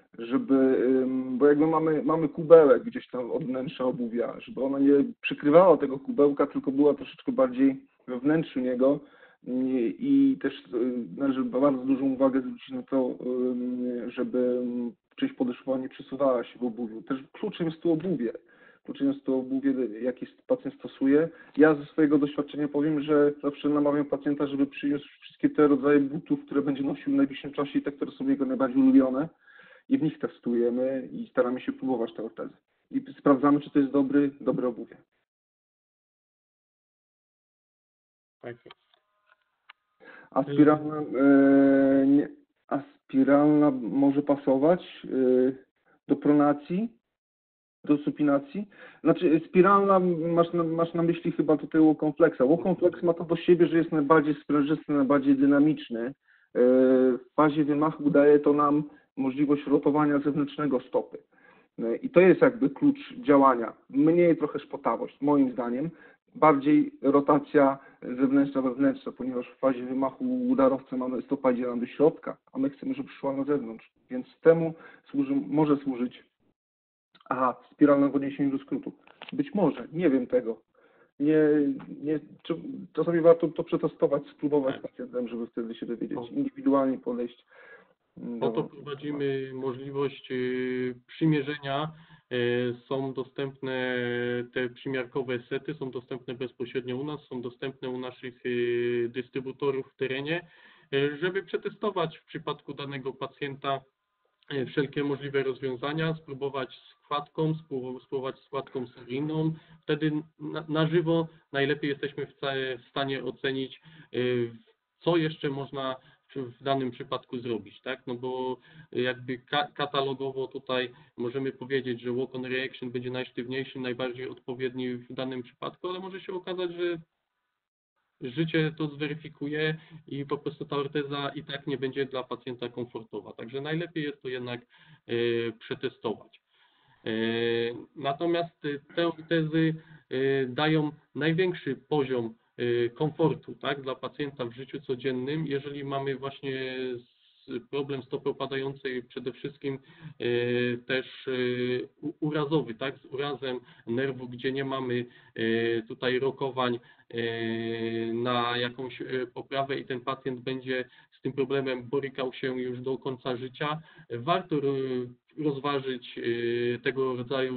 żeby, ym, bo jakby mamy, mamy kubełek gdzieś tam od wnętrza obuwia, żeby ona nie przykrywała tego kubełka, tylko była troszeczkę bardziej we wnętrzu niego i, i też y, należy bardzo dużą uwagę zwrócić na to, ym, żeby część podeszwowa nie przesuwała się w obuwiu. Też kluczem jest tu obuwie. Kluczem jest to obuwie, jakie pacjent stosuje. Ja ze swojego doświadczenia powiem, że zawsze namawiam pacjenta, żeby przyniósł wszystkie te rodzaje butów, które będzie nosił w najbliższym czasie i te, które są jego najbardziej ulubione. I w nich testujemy i staramy się próbować te ortezy. I sprawdzamy, czy to jest dobry, dobre obuwie. Tak. A spiralna, e, nie, a spiralna może pasować e, do pronacji, do supinacji. Znaczy spiralna masz na, masz na myśli chyba tutaj łokomflexa. Łokomflex ma to do siebie, że jest najbardziej sprężysty, najbardziej dynamiczny. E, w fazie wymachu daje to nam możliwość rotowania zewnętrznego stopy. E, I to jest jakby klucz działania. Mniej trochę szpotawość, moim zdaniem. Bardziej rotacja zewnętrzna, wewnętrzna, ponieważ w fazie wymachu udarowca mamy stopa idzie nam do środka, a my chcemy, żeby szła na zewnątrz. Więc temu służy, może służyć aha, spiralne w odniesieniu do skrótu. Być może, nie wiem tego. Nie, nie, czy, czasami warto to przetestować, spróbować z pacjentem, żeby wtedy się dowiedzieć, indywidualnie podejść. Po to prowadzimy możliwość y, przymierzenia. Y, Są dostępne te przymiarkowe sety, są dostępne bezpośrednio u nas, są dostępne u naszych y, dystrybutorów w terenie, y, żeby przetestować w przypadku danego pacjenta y, wszelkie możliwe rozwiązania, spróbować z wkładką, spró- spróbować z wkładką seryjną. Wtedy na, na żywo najlepiej jesteśmy w, ca- w stanie ocenić, y, co jeszcze można w danym przypadku zrobić, tak? No bo jakby ka katalogowo tutaj możemy powiedzieć, że walk on reaction będzie najsztywniejszy, najbardziej odpowiedni w danym przypadku, ale może się okazać, że życie to zweryfikuje i po prostu ta orteza i tak nie będzie dla pacjenta komfortowa. Także najlepiej jest to jednak y, przetestować. Y, Natomiast y, te ortezy y, dają największy poziom y, komfortu, tak, dla pacjenta w życiu codziennym. Jeżeli mamy właśnie z- problem stopy opadającej, przede wszystkim y, też y, u- urazowy, tak, z urazem nerwu, gdzie nie mamy y, tutaj rokowań y, na jakąś y, poprawę i ten pacjent będzie z tym problemem borykał się już do końca życia, warto y, rozważyć y, tego rodzaju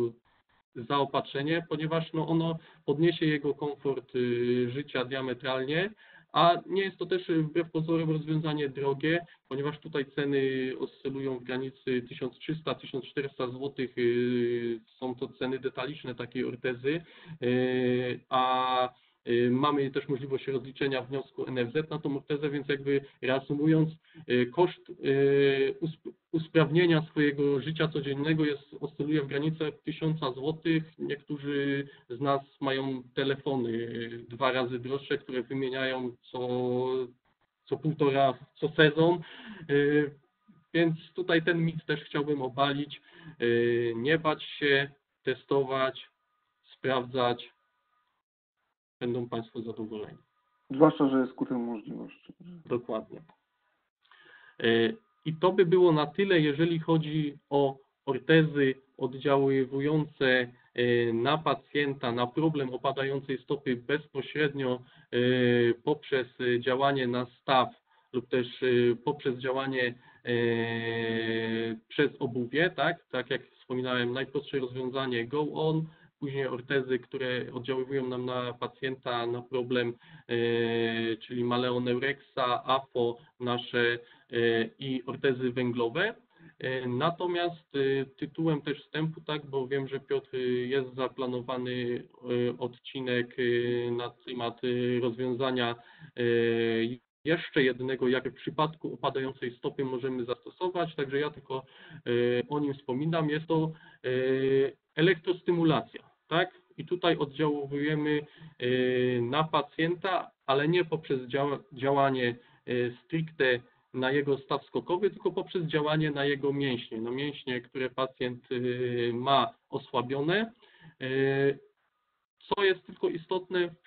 zaopatrzenie, ponieważ no, ono podniesie jego komfort y, życia diametralnie, a nie jest to też y, wbrew pozorom rozwiązanie drogie, ponieważ tutaj ceny oscylują w granicy tysiąc trzysta do tysiąc czterysta złotych, y, są to ceny detaliczne takiej ortezy, y, a y, mamy też możliwość rozliczenia wniosku N F Z na tą ortezę, więc jakby reasumując, y, koszt y, usp- usprawnienia swojego życia codziennego jest, oscyluje w granicach tysiąc złotych. Niektórzy z nas mają telefony y, dwa razy droższe, które wymieniają co, co półtora, co sezon. Y, Więc tutaj ten mit też chciałbym obalić. Y, Nie bać się, testować, sprawdzać. Będą Państwo zadowoleni. Zwłaszcza, że jest ku temu możliwość. Dokładnie. Y, I to by było na tyle, jeżeli chodzi o ortezy oddziaływujące y, na pacjenta, na problem opadającej stopy bezpośrednio y, poprzez działanie na staw lub też y, poprzez działanie y, przez obuwie, tak? Tak jak wspominałem, najprostsze rozwiązanie go on, później ortezy, które oddziaływują nam na pacjenta na problem, y, czyli maleoneurexa, afo, nasze i ortezy węglowe. Natomiast tytułem też wstępu, tak, bo wiem, że Piotr jest zaplanowany odcinek na temat rozwiązania jeszcze jednego, jak w przypadku opadającej stopy możemy zastosować, także ja tylko o nim wspominam. Jest to elektrostymulacja, tak? I tutaj oddziałujemy na pacjenta, ale nie poprzez działanie stricte na jego staw skokowy, tylko poprzez działanie na jego mięśnie, na mięśnie, które pacjent ma osłabione. Co jest tylko istotne w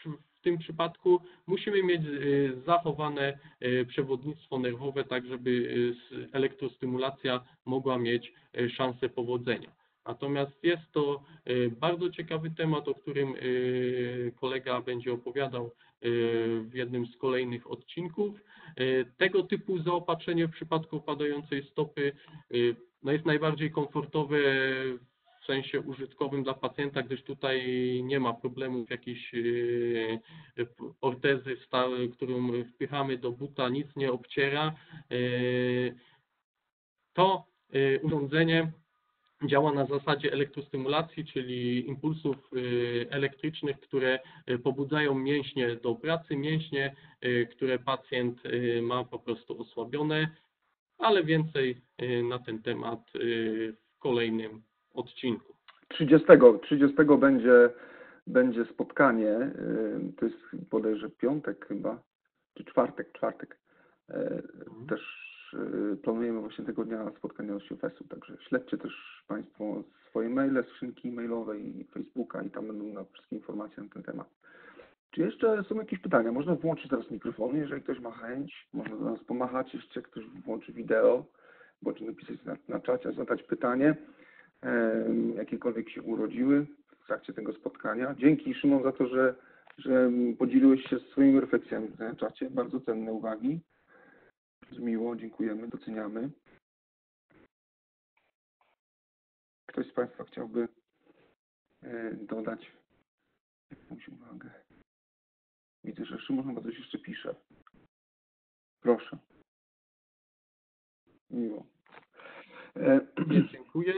tym przypadku musimy mieć y, zachowane y, przewodnictwo nerwowe, tak żeby y, s- elektrostymulacja mogła mieć y, szansę powodzenia. Natomiast jest to y, bardzo ciekawy temat, o którym y, kolega będzie opowiadał y, w jednym z kolejnych odcinków. Y, Tego typu zaopatrzenie w przypadku opadającej stopy y, no jest najbardziej komfortowe w sensie użytkowym dla pacjenta, gdyż tutaj nie ma problemów jakiejś y, ortezy, wsta- którą wpychamy do buta, nic nie obciera. Y, To y, urządzenie działa na zasadzie elektrostymulacji, czyli impulsów y, elektrycznych, które y, pobudzają mięśnie do pracy, mięśnie, y, które pacjent y, ma po prostu osłabione, ale więcej y, na ten temat y, w kolejnym odcinku. trzydziestego trzydziestego będzie, będzie spotkanie, y, to jest bodajże piątek chyba, czy czwartek, czwartek. Y, Mhm. Też y, planujemy właśnie tego dnia spotkanie osteofesu, także śledźcie też Państwo swoje maile, skrzynki mailowe i Facebooka i tam będą na wszystkie informacje na ten temat. Czy jeszcze są jakieś pytania? Można włączyć teraz mikrofony, jeżeli ktoś ma chęć, można do nas pomachać, jeszcze ktoś włączy wideo, bądź napisać na, na czacie, zadać pytanie, em, jakiekolwiek się urodziły w trakcie tego spotkania. Dzięki, Szymon, za to, że, że podzieliłeś się swoimi refleksjami na czacie. Bardzo cenne uwagi. Miło, dziękujemy, doceniamy. Ktoś z Państwa chciałby e, dodać jakąś uwagę? Widzę, że Szymon chyba coś jeszcze pisze. Proszę. Miło. E, Dziękuję.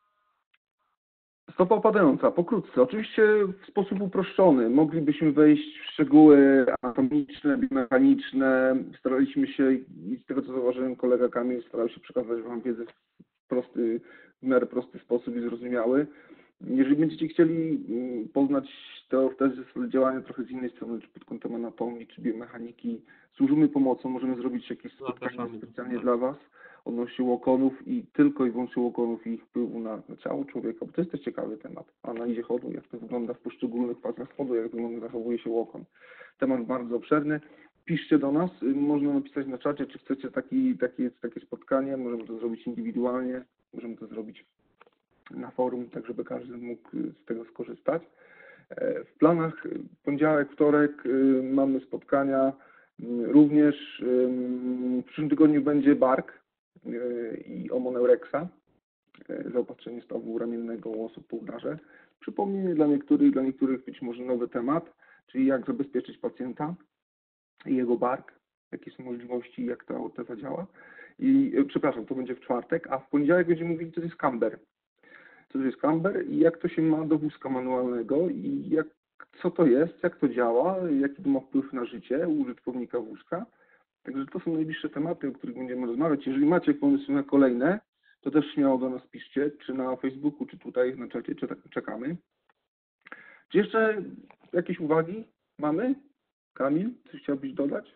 Stopa opadająca, pokrótce. Oczywiście w sposób uproszczony. Moglibyśmy wejść w szczegóły anatomiczne, biomechaniczne. Staraliśmy się, i z tego co zauważyłem, kolega Kamil starał się przekazać Wam wiedzę w prosty, w miarę prosty sposób i zrozumiały. Jeżeli będziecie chcieli mm, poznać te ortezy, działania trochę z innej strony, czy pod kątem anatomii, czy biomechaniki, służymy pomocą, możemy zrobić jakieś spotkanie Zapraszamy. specjalnie Tak. dla Was odnośnie łokonów i tylko i wyłącznie łokonów i ich wpływu na, na ciało człowieka, bo to jest też ciekawy temat. Analizie chodu, jak to wygląda w poszczególnych fazach chodu, jak wygląda, zachowuje się łokon. Temat bardzo obszerny. Piszcie do nas, y, można napisać na czacie, czy chcecie taki, takie, takie spotkanie, możemy to zrobić indywidualnie, możemy to zrobić na forum, tak żeby każdy mógł z tego skorzystać. E, W planach y, poniedziałek, wtorek y, mamy spotkania. Y, Również y, w przyszłym tygodniu będzie bark y, i omoneureksa, y, zaopatrzenie stawu ramiennego u osób po udarze. Przypomnijmy dla niektórych, dla niektórych być może nowy temat, czyli jak zabezpieczyć pacjenta i jego bark, jakie są możliwości, jak ta orteza działa. I y, przepraszam, to będzie w czwartek, a w poniedziałek będziemy mówili, co to jest camber. Co to jest camber i jak to się ma do wózka manualnego i jak, co to jest, jak to działa, jaki to ma wpływ na życie użytkownika wózka. Także to są najbliższe tematy, o których będziemy rozmawiać. Jeżeli macie pomysły na kolejne, to też śmiało do nas piszcie, czy na Facebooku, czy tutaj na czacie, czy tak czekamy. Czy jeszcze jakieś uwagi mamy? Kamil, coś chciałbyś dodać?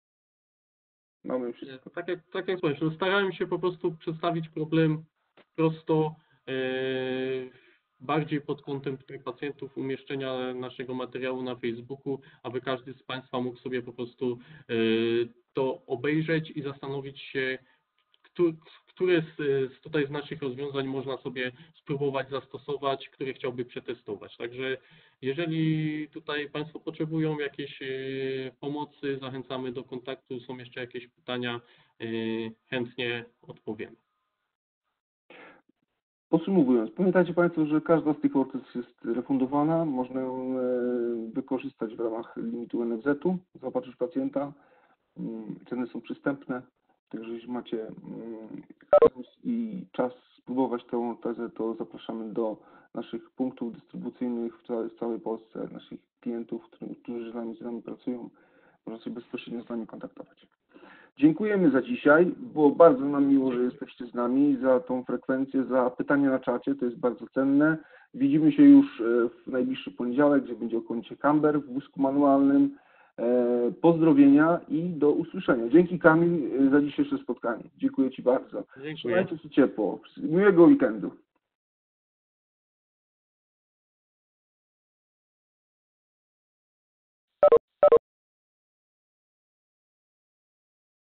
Mamy wszystko. Tak jak, tak jak powiedziałem, no starałem się po prostu przedstawić problem prosto, e, bardziej pod kątem tutaj pacjentów, umieszczenia naszego materiału na Facebooku, aby każdy z Państwa mógł sobie po prostu e, to obejrzeć i zastanowić się, któ- które z, z tutaj z naszych rozwiązań można sobie spróbować zastosować, które chciałby przetestować. Także jeżeli tutaj Państwo potrzebują jakiejś e, pomocy, zachęcamy do kontaktu, są jeszcze jakieś pytania, e, chętnie odpowiemy. Podsumowując, pamiętajcie Państwo, że każda z tych ortez jest refundowana, można ją e, wykorzystać w ramach limitu N F Z-u, zaopatrzyć pacjenta, Mm, ceny są przystępne, także jeśli macie mm, pomysł i czas spróbować tę ortezę, to zapraszamy do naszych punktów dystrybucyjnych w całej, w całej Polsce, naszych klientów, którzy, którzy z nami, z nami pracują, można się bezpośrednio z nami kontaktować. Dziękujemy za dzisiaj. Było bardzo nam miło, że jesteście z nami, za tą frekwencję, za pytania na czacie. To jest bardzo cenne. Widzimy się już e, w najbliższy poniedziałek, gdzie będzie o kącie camber w wózku manualnym. E, Pozdrowienia i do usłyszenia. Dzięki, Kamil, za dzisiejsze spotkanie. Dziękuję Ci bardzo. Dziękuję. Trzymajcie się ciepło. Miłego weekendu.